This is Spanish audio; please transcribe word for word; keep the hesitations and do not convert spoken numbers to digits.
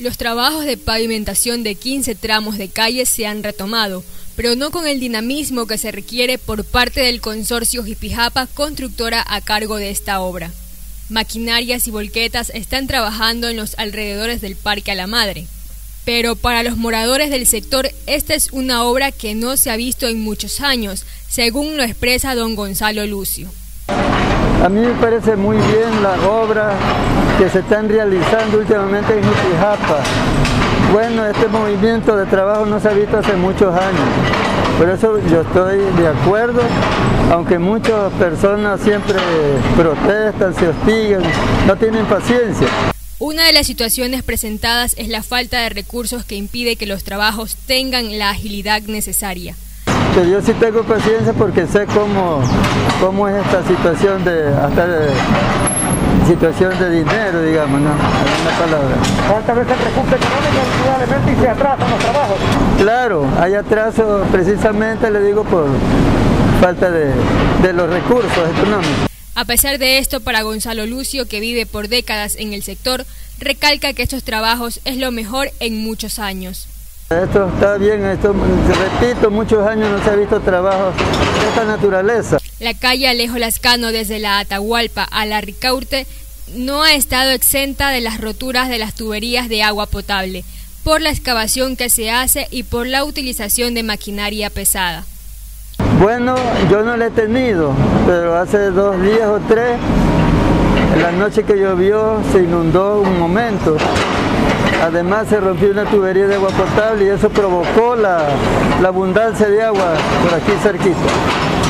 Los trabajos de pavimentación de quince tramos de calles se han retomado, pero no con el dinamismo que se requiere por parte del consorcio Jipijapa, constructora a cargo de esta obra. Maquinarias y volquetas están trabajando en los alrededores del Parque a la Madre, pero para los moradores del sector esta es una obra que no se ha visto en muchos años, según lo expresa don Gonzalo Lucio. A mí me parece muy bien la obra que se están realizando últimamente en Jipijapa. Bueno, este movimiento de trabajo no se ha visto hace muchos años, por eso yo estoy de acuerdo, aunque muchas personas siempre protestan, se hostigan, no tienen paciencia. Una de las situaciones presentadas es la falta de recursos que impide que los trabajos tengan la agilidad necesaria. Pero yo sí tengo paciencia porque sé cómo, cómo es esta situación de, hasta de, situación de dinero, digamos, ¿no? En una palabra. ¿Cuántas veces el recurso económico indudablemente y se atrasan los trabajos? Claro, hay atraso precisamente, le digo, por falta de, de los recursos económicos. A pesar de esto, para Gonzalo Lucio, que vive por décadas en el sector, recalca que estos trabajos es lo mejor en muchos años. Esto está bien, esto, repito, muchos años no se ha visto trabajo de esta naturaleza. La calle Alejo Lascano desde la Atahualpa a la Ricaurte no ha estado exenta de las roturas de las tuberías de agua potable, por la excavación que se hace y por la utilización de maquinaria pesada. Bueno, yo no la he tenido, pero hace dos días o tres, en la noche que llovió se inundó un momento. Además se rompió una tubería de agua potable y eso provocó la, la abundancia de agua por aquí cerquita.